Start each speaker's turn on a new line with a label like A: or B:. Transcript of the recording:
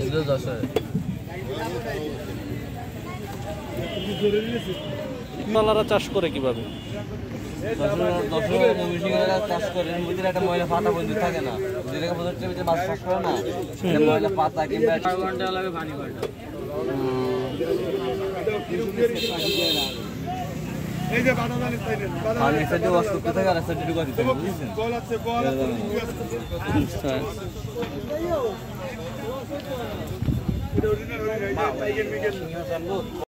A: আপনারা চাষ করে কিভাবে?
B: চাষ করেন বুঝলে একটা ময়লা পাতা বন্ধু থাকে না, যেটাকে বোঝাচ্ছে মাছ চাষ করে না, ময়লা পাতা কিংবা ঘন্টা লাগে পানি পাল্টা। এই যে বাদাম পানি সাথে ওয়াশ করতে থাকে আর সাথে ঢুকা দিতে হবে, বুঝছেন? কল আছে কল আছে।